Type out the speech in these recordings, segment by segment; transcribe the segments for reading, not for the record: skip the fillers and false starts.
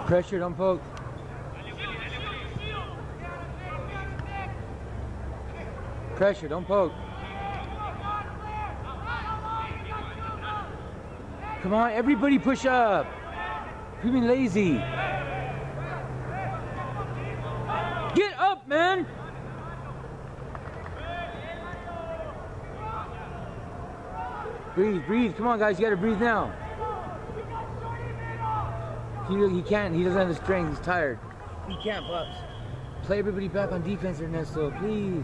Pressure, don't poke. Pressure, don't poke. Come on, everybody push up. You're being lazy. Get up, man. Breathe, breathe. Come on, guys. You got to breathe now. He can't. He doesn't have the strength. He's tired. He can't, Pops. Play everybody back on defense, Ernesto, please.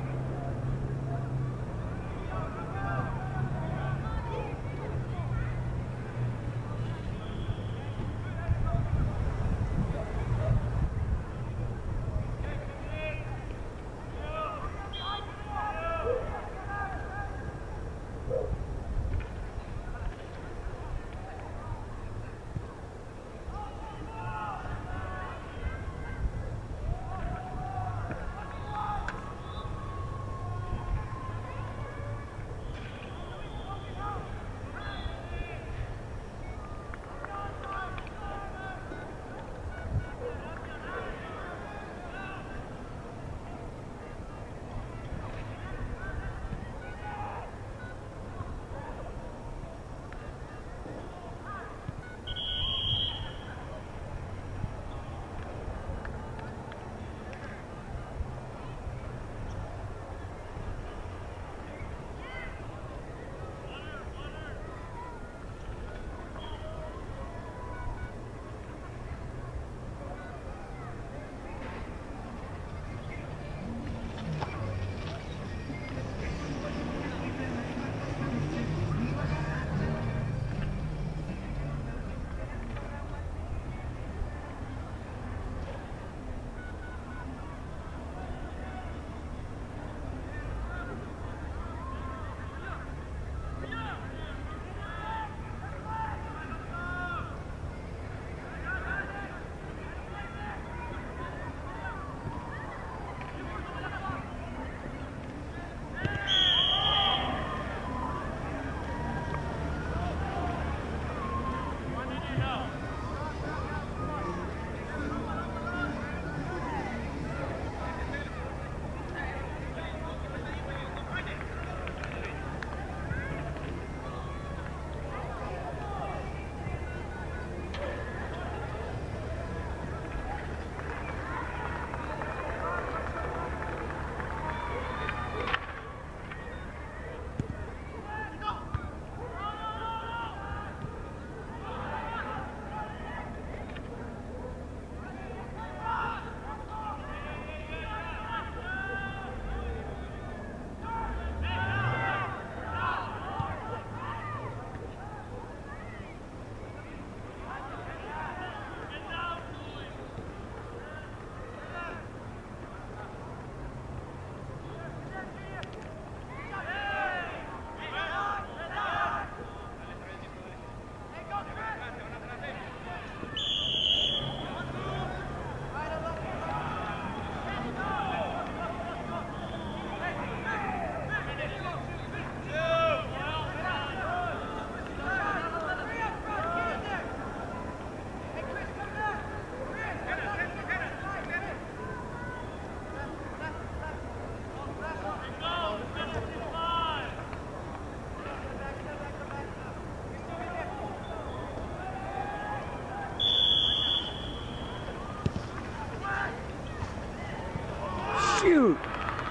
Shoot!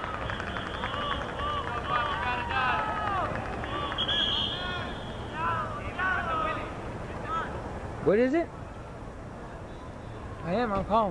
What is it? I'm calm.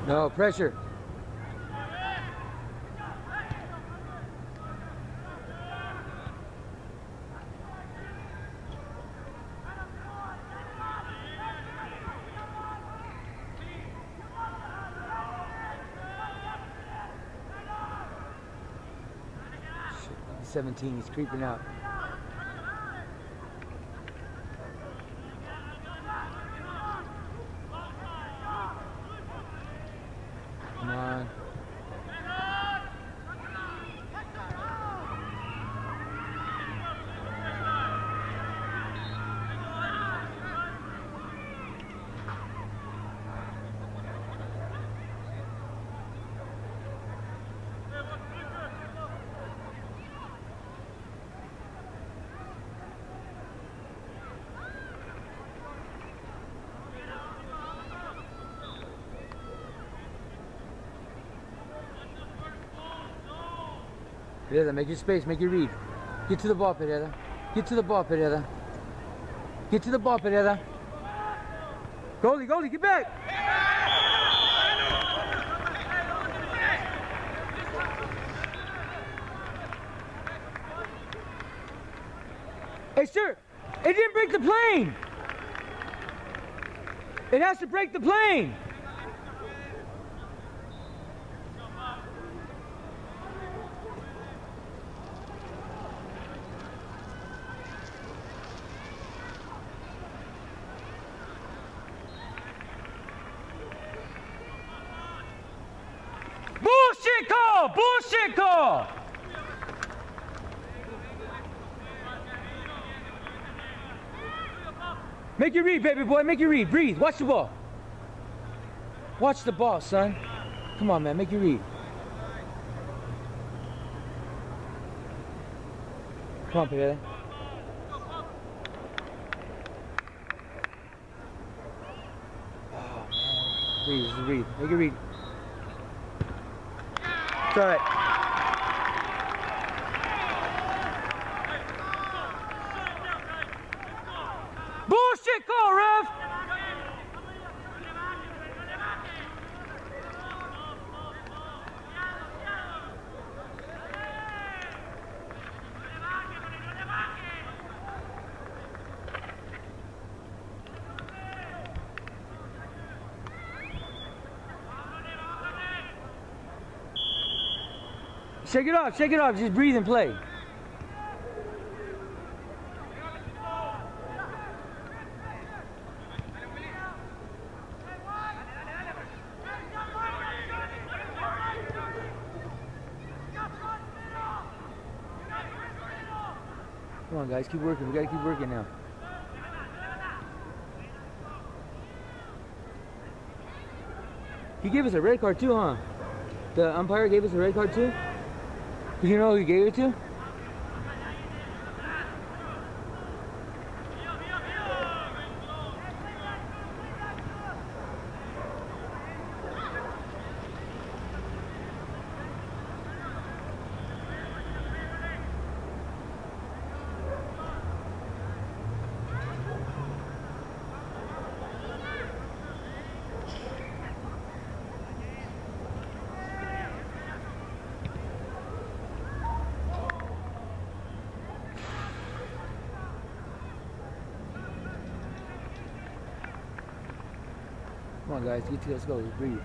No, pressure. Shit, 17, he's creeping out. Come on. Pereira, make your space, make your read. Get to the ball, Pereira. Get to the ball, Pereira. Get to the ball, Pereira. Goalie, goalie, get back! Hey, sir, it didn't break the plane! It has to break the plane! Bullshit call! Bullshit call! Make your read, baby boy. Make your read. Breathe. Watch the ball. Watch the ball, son. Come on, man. Make your read. Come on, Pereira. Oh, man. Breathe. Read. Make your read. It's all right. Bullshit call, ref! Shake it off, just breathe and play. Come on, guys, keep working. We gotta keep working now. He gave us a red card too, huh? The umpire gave us a red card too? Do you know who he gave it to? Come on, guys, let's go. Breathe.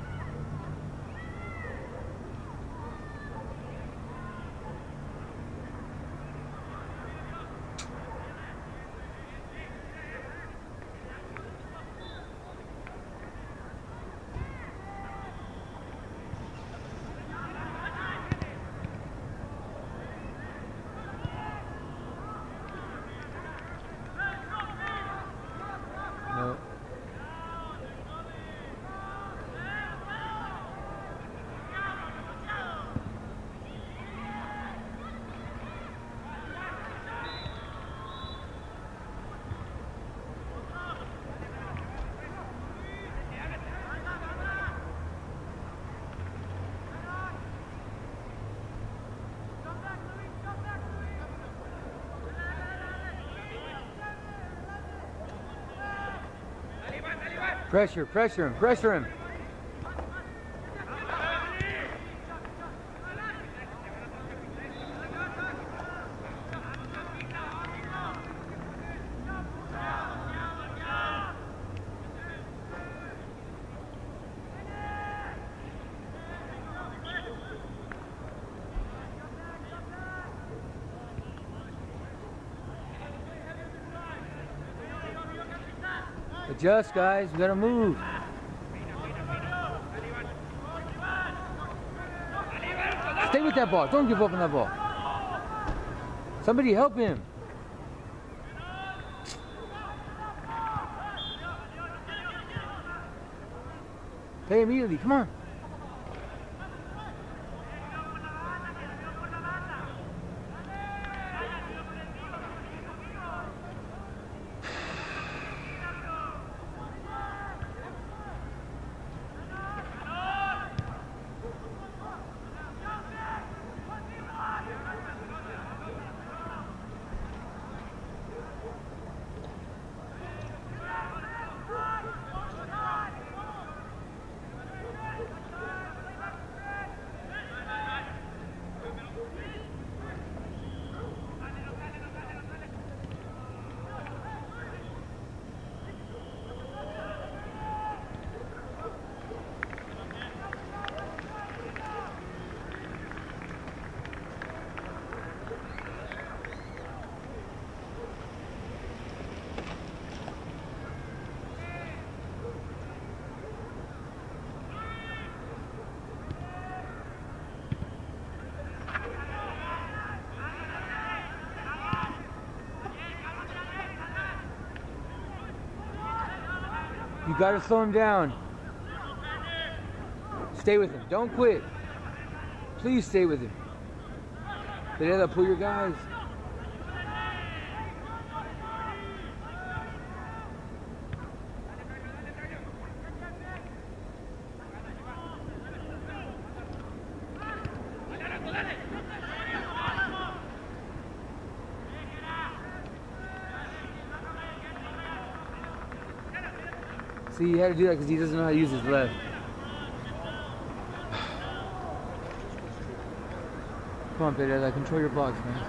No. Pressure him. Adjust, guys. We gotta move. Stay with that ball. Don't give up on that ball. Somebody help him. Play immediately. Come on. You gotta slow him down. Stay with him. Don't quit. Please stay with him. Pereira, pull your guys. See, he had to do that because he doesn't know how to use his left. Come on, Pereira, control your box, man.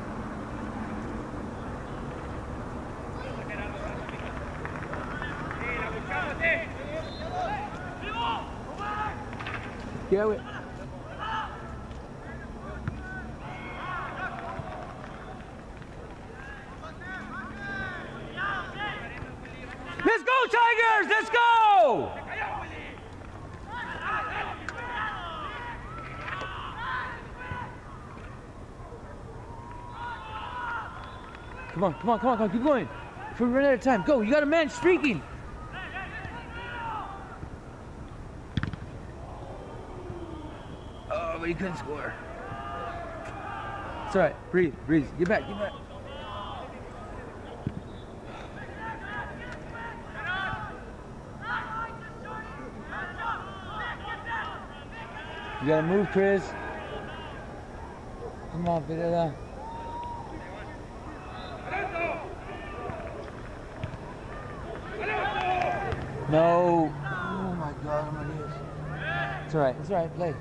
Get out of it. Let's go, Tigers! Let's go! Come on, come on, come on, come on, keep going. Before we run out of time, go, you got a man streaking. Oh, but he couldn't score. It's all right, breathe, breathe, get back, get back. You gotta move, Chris. Come on, Pereira. No. Oh my God, I'm gonna lose. It's alright, play.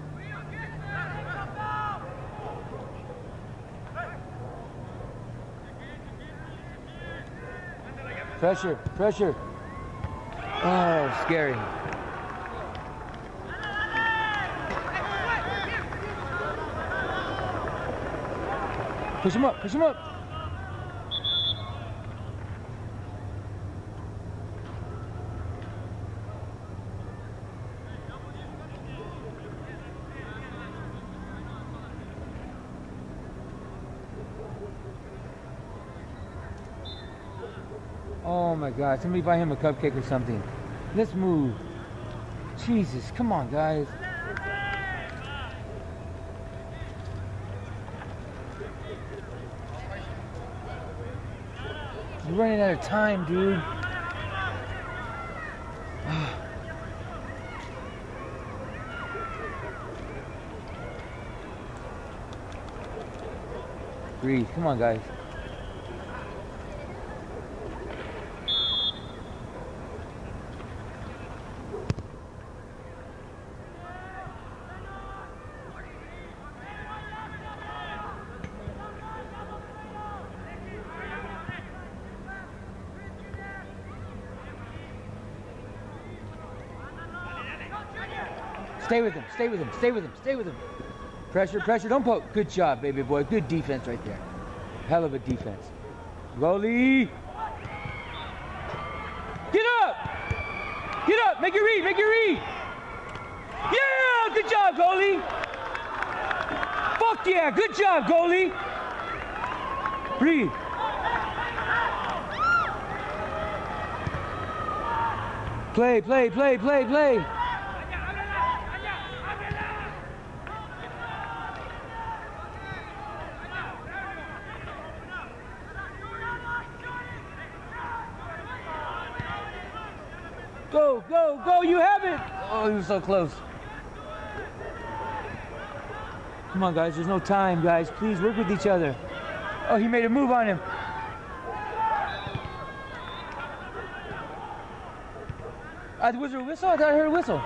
Pressure, pressure. Oh, scary. Push him up, push him up. Oh my God, somebody buy him a cupcake or something. Let's move. Jesus, come on, guys. We're running out of time, dude. Breathe. Come on, guys. Stay with him, stay with him, stay with him, stay with him. Pressure, pressure, don't poke. Good job, baby boy. Good defense right there. Hell of a defense. Goalie. Get up! Make it read. Make it read. Yeah, good job, goalie. Fuck yeah, good job, goalie. Read. Play, play, play, play, play. Go, go, go, you have it! Oh, he was so close. Come on, guys, there's no time, guys. Please work with each other. Oh, he made a move on him. Was there a whistle? I thought I heard a whistle.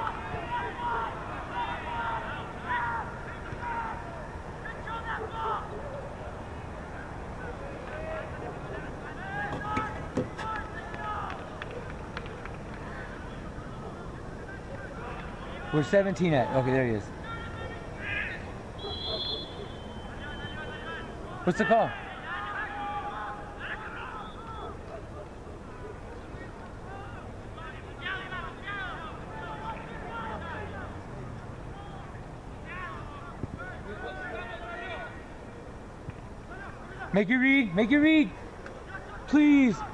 Where's 17 at? Okay, there he is. What's the call? Make it read. Make it read. Please.